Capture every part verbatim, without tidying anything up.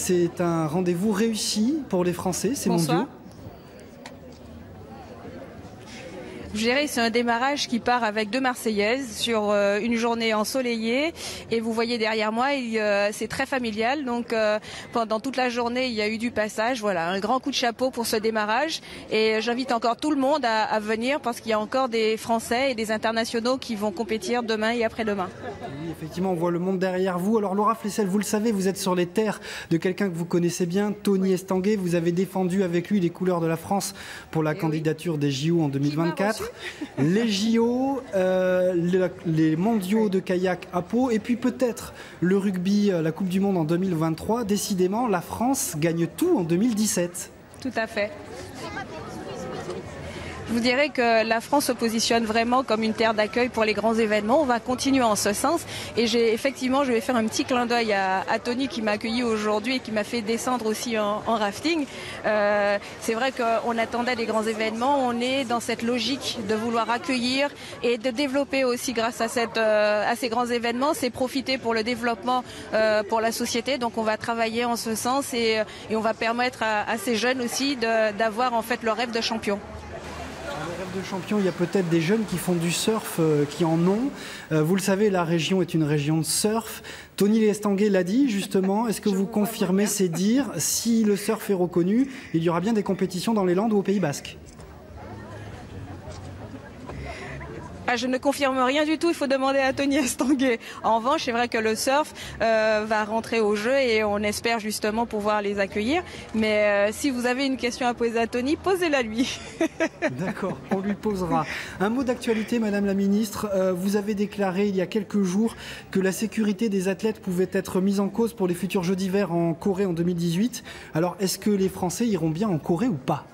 C'est un rendez-vous réussi pour les Français, ces Bonsoir. mondiaux. Je dirais que c'est un démarrage qui part avec deux Marseillaises sur euh, une journée ensoleillée et vous voyez derrière moi, euh, c'est très familial. Donc euh, pendant toute la journée, il y a eu du passage. Voilà, un grand coup de chapeau pour ce démarrage et j'invite encore tout le monde à, à venir parce qu'il y a encore des Français et des internationaux qui vont compétir demain et après-demain. Oui, effectivement, on voit le monde derrière vous. Alors Laura Flessel, vous le savez, vous êtes sur les terres de quelqu'un que vous connaissez bien, Tony Estanguet. Vous avez défendu avec lui les couleurs de la France pour la Et candidature oui. des J O en deux mille vingt-quatre. Les J O, euh, les, les mondiaux de kayak à Pau et puis peut-être le rugby, la Coupe du Monde en deux mille vingt-trois. Décidément, la France gagne tout en deux mille dix-sept. Tout à fait. Je vous dirais que la France se positionne vraiment comme une terre d'accueil pour les grands événements. On va continuer en ce sens. Et j'ai effectivement, je vais faire un petit clin d'œil à, à Tony qui m'a accueilli aujourd'hui et qui m'a fait descendre aussi en, en rafting. Euh, c'est vrai qu'on attendait des grands événements. On est dans cette logique de vouloir accueillir et de développer aussi grâce à, cette, euh, à ces grands événements. C'est profiter pour le développement euh, pour la société. Donc on va travailler en ce sens et, et on va permettre à, à ces jeunes aussi d'avoir en fait leur rêve de champion. Le rêve de champion, il y a peut-être des jeunes qui font du surf, euh, qui en ont. Euh, vous le savez, la région est une région de surf. Tony Estanguet l'a dit, justement. Est-ce que vous confirmez ces dires? Si le surf est reconnu, il y aura bien des compétitions dans les Landes ou au Pays Basque? Ah, je ne confirme rien du tout, il faut demander à Tony Estanguet. En revanche, c'est vrai que le surf euh, va rentrer au jeu et on espère justement pouvoir les accueillir. Mais euh, si vous avez une question à poser à Tony, posez-la lui. D'accord, on lui posera. Un mot d'actualité, Madame la Ministre. Euh, vous avez déclaré il y a quelques jours que la sécurité des athlètes pouvait être mise en cause pour les futurs Jeux d'hiver en Corée en deux mille dix-huit. Alors, est-ce que les Français iront bien en Corée ou pas?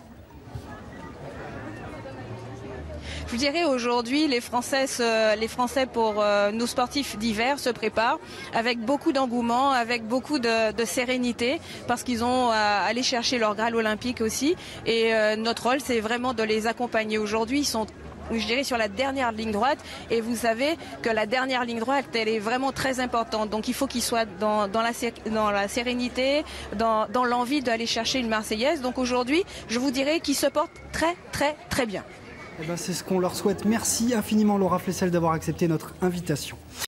Je vous dirais aujourd'hui, les Français, se, les Français pour euh, nos sportifs d'hiver se préparent avec beaucoup d'engouement, avec beaucoup de, de sérénité, parce qu'ils ont à aller chercher leur Graal olympique aussi. Et euh, notre rôle, c'est vraiment de les accompagner. Aujourd'hui, ils sont, je dirais, sur la dernière ligne droite. Et vous savez que la dernière ligne droite, elle est vraiment très importante. Donc il faut qu'ils soient dans, dans, la, dans la sérénité, dans, dans l'envie d'aller chercher une Marseillaise. Donc aujourd'hui, je vous dirais qu'ils se portent très, très, très bien. Eh ben, c'est ce qu'on leur souhaite. Merci infiniment Laura Flessel d'avoir accepté notre invitation.